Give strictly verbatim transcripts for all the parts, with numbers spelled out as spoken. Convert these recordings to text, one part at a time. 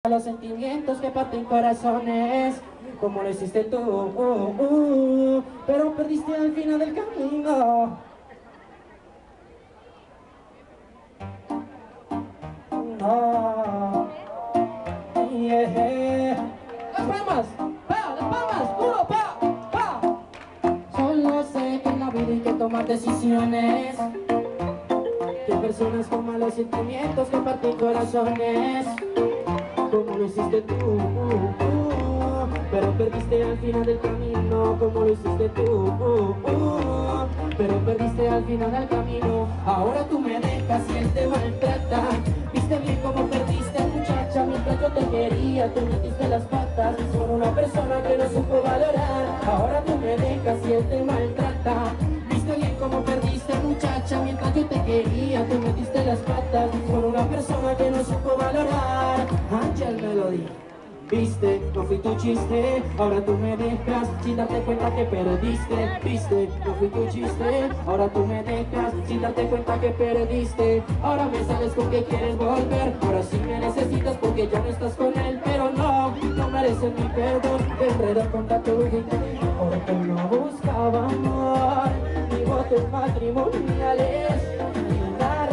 Los sentimientos que parten corazones, como lo hiciste tú, uh, uh, pero perdiste al final del camino. No, yeah. Las palmas, pa, las palmas, duro, pa, pa. Solo sé que en la vida hay que tomar decisiones, que hay personas con malos sentimientos que parten corazones, como lo hiciste tú, uh, uh, pero perdiste al final del camino, como lo hiciste tú, uh, uh, pero perdiste al final del camino. Ahora tú me dejas y él te maltrata. Viste bien cómo perdiste, muchacha, mientras yo te quería, tú metiste las patas con una persona que no supo valorar. Ahora tú me dejas y él te maltrata. Viste bien cómo perdiste, muchacha, mientras yo te quería, tú metiste las patas con una persona que no supo valorar. Angel Melody, viste, no fui tu chiste, ahora tú me dejas sin darte cuenta que perdiste. Viste, no fui tu chiste, ahora tú me dejas sin darte cuenta que perdiste. Ahora me sales con que quieres volver, ahora sí me necesitas porque ya no estás con él, pero no, no mereces mi perdón. Te enredo con tanto gente porque no buscaba amor, ni votos matrimoniales, ni una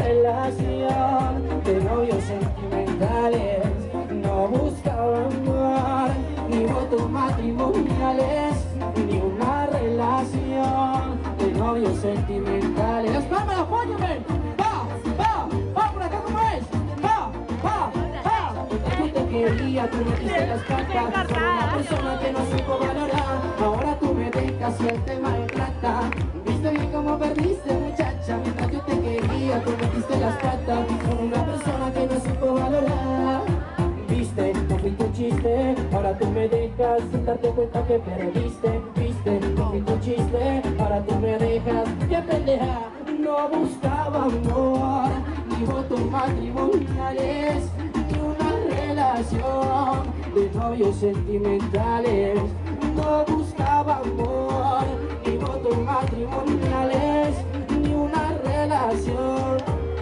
relación de novios sentimentales. No buscaba amor, ni votos matrimoniales, ni una relación de novios sentimentales. Las palmas, apóyame. Va, va, va por acá, ¿cómo es? Va, va, va. Yo te quería, tú metiste las patas con una persona que no supo valorar. Ahora tú me dejas y él te maltrata. Viste bien cómo perdiste, muchacha, mientras yo te quería, tú metiste las patas con una persona que no supo valorar. Viste, no fui tu chiste, ahora tú me dejas sin darte cuenta que perdiste. Viste, no fui tu chiste, ahora tú me dejas. ¡Qué pendeja! No buscaba amor, ni votos matrimoniales, ni una relación de novios sentimentales. No buscaba amor, ni votos matrimoniales, ni una relación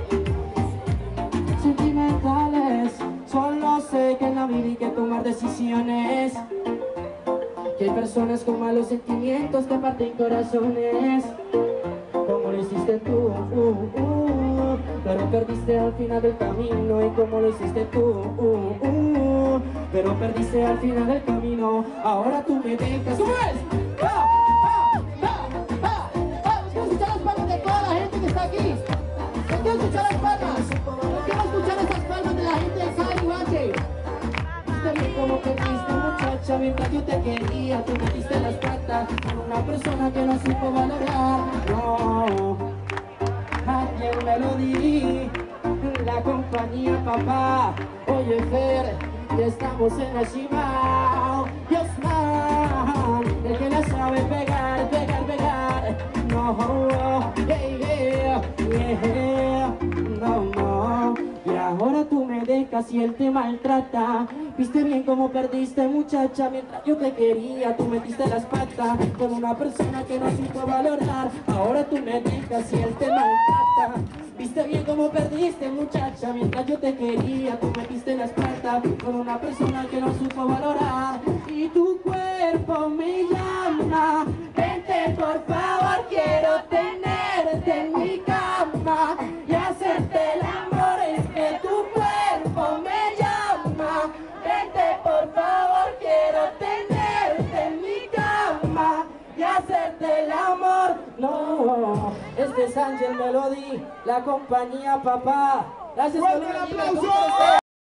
sentimentales. Solo sé que en la vida hay que tomar decisiones, que hay personas con malos sentimientos que parten corazones, como lo hiciste tú, uh, uh, pero perdiste al final del camino. Y como lo hiciste tú, uh, uh, pero perdiste al final del camino. Ahora tú me dejas. ¿Cómo es? ¡Va! ¡Va! ¡Va! ¡Va! ¡Va! Quiero escuchar las palmas de toda la gente que está aquí. Quiero escuchar las palmas. Quiero escuchar estas palmas de la gente de Cali, Guache. Viste bien cómo perdiste, muchacha, mientras yo te quería, tú metiste las patas con una persona que no supo valorar. No, Angel Melody, la compañía papá. Oye Fer, ya estamos en la cima. Dios man, el que la sabe pegar, pegar, pegar. No, yeah, yeah, yeah, no, no. Y ahora tú me dejas y él te maltrata. Viste bien cómo perdiste, muchacha, mientras yo te quería, tú metiste las patas con una persona que no supo valorar. Ahora tú me dejas y él te maltrata. Viste bien cómo perdiste, muchacha, mientras yo te quería, tú metiste las patas con una persona que no supo valorar. Y tu cuerpo me llama, vente por favor, quiero tenerte en mi cama y hacerte el amor. Es que tu cuerpo me llama, vente por favor, quiero tenerte en mi cama y hacerte el amor. No, este es Angel Melody, la compañía papá. Gracias por el aplauso.